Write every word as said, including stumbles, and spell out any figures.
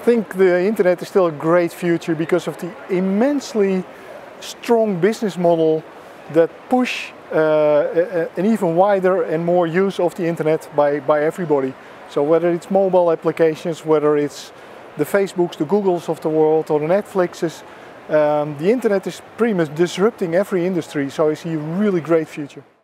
think the internet is still a great future because of the immensely strong business model that push uh, an even wider and more use of the internet by, by everybody. So whether it's mobile applications, whether it's the Facebooks, the Googles of the world, or the Netflixes, um, the internet is pretty much disrupting every industry, so I see a really great future.